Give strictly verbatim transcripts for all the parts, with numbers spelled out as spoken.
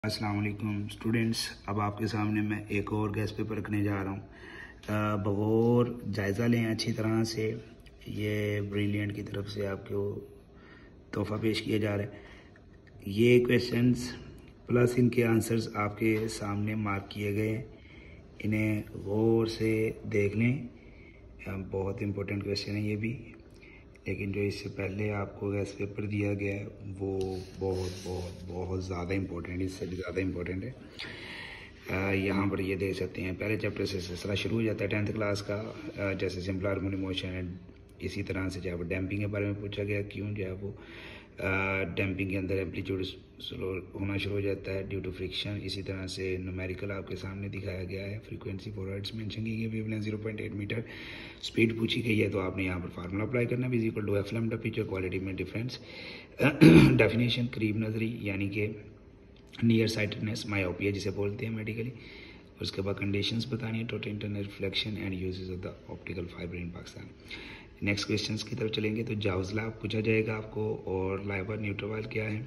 अस्सलाम वालेकुम स्टूडेंट्स। अब आपके सामने मैं एक और गेस्ट पेपर रखने जा रहा हूँ। बगौर जायज़ा लें अच्छी तरह से। ये ब्रिलियंट की तरफ से आपको तोहफ़ा पेश किया जा रहा है। ये क्वेश्चंस प्लस इनके आंसर्स आपके सामने मार्क किए गए हैं, इन्हें गौर से देख लें। बहुत इम्पोर्टेंट क्वेश्चन है ये भी, लेकिन जो इससे पहले आपको गेस्ट पेपर दिया गया है वो बहुत बहुत बहुत ज़्यादा इम्पोर्टेंट है, इससे भी ज़्यादा इम्पोर्टेंट है। यहाँ पर ये देख सकते हैं, पहले चैप्टर से सिलसिला शुरू हो जाता है टेंथ क्लास का। आ, जैसे सिंपल हार्मोनिक मोशन है, इसी तरह से जो है वो डैम्पिंग के बारे में पूछा गया, क्यों जो है वो डैम्पिंग के अंदर एम्पलीट्यूड स्लो होना शुरू हो जाता है ड्यू टू फ्रिक्शन। इसी तरह से न्यूमेरिकल आपके सामने दिखाया गया है। फ्रीक्वेंसी फॉर हर्ट्ज मेंशन की गई, wavelength zero point eight metre, speed पूछी गई है, तो आपने यहाँ पर फार्मूला अप्लाई करना है, equal to F lambda picture quality में डिफरेंस। डेफिनेशन करीब नजरी यानी कि नियर साइटेडनेस, मायोपिया जिसे बोलते हैं मेडिकली। उसके बाद कंडीशंस बतानी है, total internal reflection and uses of the optical fibre in Pakistan. Next questions की तरफ चलेंगे तो जाउज़ला पूछा जाएगा आपको, और लाइवर न्यूट्रोवाइल क्या है,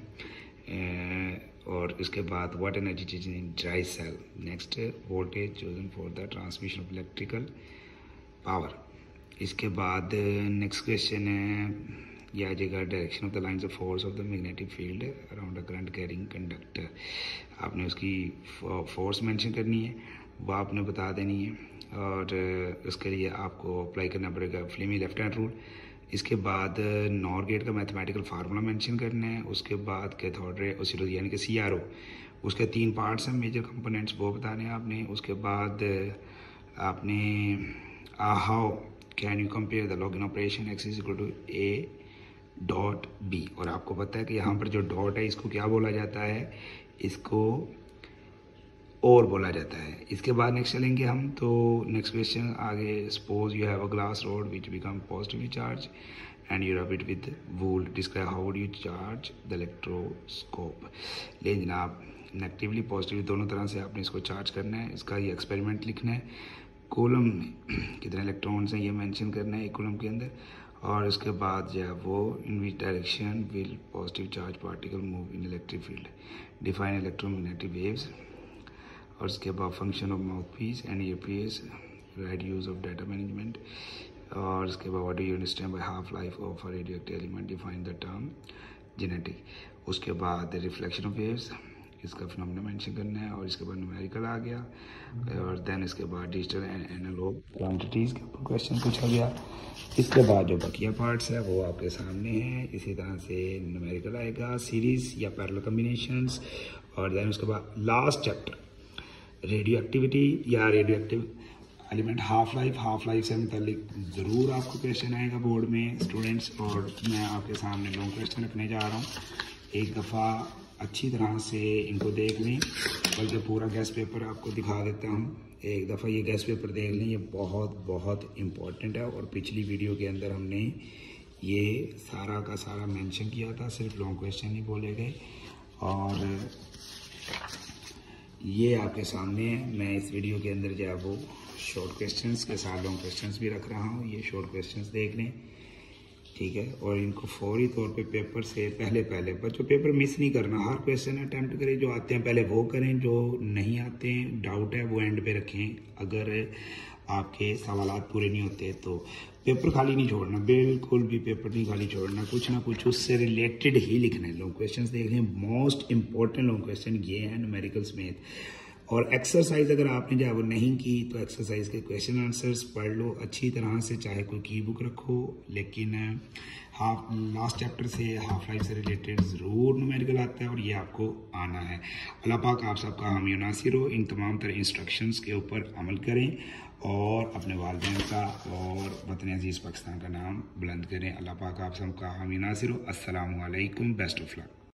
और इसके बाद what energy change in dry cell. Next voltage chosen for the transmission of electrical power. इसके बाद नेक्स्ट क्वेश्चन है, यह आ जाएगा direction of the lines of force of the magnetic field around the current carrying conductor. आपने उसकी force mention करनी है, वो आपने बता देनी है, और उसके लिए आपको अप्लाई करना पड़ेगा फ्लेमी लेफ्ट हैंड रूल। इसके बाद नॉर गेट का मैथमेटिकल फार्मूला मेंशन करना है। उसके बाद कैथोड रे ऑसिलोस्कोप यानी कि सी आर ओ, उसके तीन पार्ट्स हैं मेजर कंपोनेंट्स, वो बताने हैं आपने। उसके बाद आपने how can you compare the log in operation X is equal to A dot B, और आपको पता है कि यहाँ पर जो डॉट है इसको क्या बोला जाता है, इसको और बोला जाता है। इसके बाद नेक्स्ट चलेंगे हम, तो नेक्स्ट क्वेश्चन आगे, suppose you have a glass rod which become positively charge and you rub it with wool, describe how would you charge the electroscope. ले जनाब, नेगेटिवली पॉजिटिवली दोनों तरह से आपने इसको चार्ज करना है। इसका ये एक्सपेरिमेंट लिखना है, कूलम में कितने इलेक्ट्रॉन्स हैं ये मेंशन करना है एक कूलम के अंदर, और उसके बाद जो है वो in which direction will positive charge particle move in electric field, define electromagnetic waves. और उसके बाद function of mouth piece and ear piece, write use of data management. और उसके बाद what do you understand by half life of a radioactive element, define the term genetic. उसके बाद reflection of waves, इसका phenomena mention करना है, और इसके बाद न्यूमेरिकल आ गया, और देन इसके बाद डिजिटल एंड एनालॉग क्वांटिटीज़ के ऊपर क्वेश्चन पूछा गया। इसके बाद जो बकिया पार्ट्स है वो आपके सामने हैं। इसी तरह से न्यूमेरिकल आएगा, सीरीज या पैरेलल कॉम्बिनेशंस, और देन उसके बाद लास्ट चैप्टर रेडियो एक्टिविटी या radioactive element half life. Half life से मुतालिक ज़रूर आपको क्वेश्चन आएगा बोर्ड में स्टूडेंट्स, और मैं आपके सामने लॉन्ग क्वेश्चन रखने जा रहा हूँ। एक दफ़ा अच्छी तरह से इनको देख लें, बल्कि पूरा गेस्ट पेपर आपको दिखा देता हूँ। एक दफ़ा ये गेस्ट पेपर देख लें, ये बहुत बहुत इम्पोर्टेंट है, और पिछली वीडियो के अंदर हमने ये सारा का सारा मेंशन किया था, सिर्फ लॉन्ग क्वेश्चन ही बोले गए। और ये आपके सामने है, मैं इस वीडियो के अंदर जो है वो शॉर्ट क्वेश्चंस के साथ लॉन्ग क्वेश्चंस भी रख रहा हूँ। ये शॉर्ट क्वेश्चंस देख लें, ठीक है, और इनको फौरी तौर पे पेपर से पहले पहले बच्चों पेपर मिस नहीं करना, हर क्वेश्चन अटैम्प्ट करें, जो आते हैं पहले वो करें, जो नहीं आते हैं डाउट है वो एंड पे रखें। अगर आपके सवालात पूरे नहीं होते तो पेपर खाली नहीं छोड़ना, बिल्कुल भी पेपर नहीं खाली छोड़ना, कुछ ना कुछ उससे रिलेटेड ही लिखना है। लॉन्ग क्वेश्चन देख लें, मोस्ट इंपॉर्टेंट लॉन्ग क्वेश्चन ये है न्यूमेरिकल समेत। और एक्सरसाइज अगर आपने जो है वो नहीं की तो एक्सरसाइज के क्वेश्चन आंसर्स पढ़ लो अच्छी तरह से, चाहे कोई की बुक रखो, लेकिन हाफ लास्ट चैप्टर से हाफ लाइफ से रिलेटेड ज़रूर न्यूमेरिकल आता है, और ये आपको आना है। अल्लाह पाक आप सबका हामी नासिर हो। इन तमाम तरह इंस्ट्रक्शंस के ऊपर अमल करें, और अपने वालिदैन का और वतन अजीज़ पाकिस्तान का नाम बुलंद करें। अल्लाह पाक आप सबका हामी नासिर हो। अस्सलामु अलैकुम, बेस्ट ऑफ लक।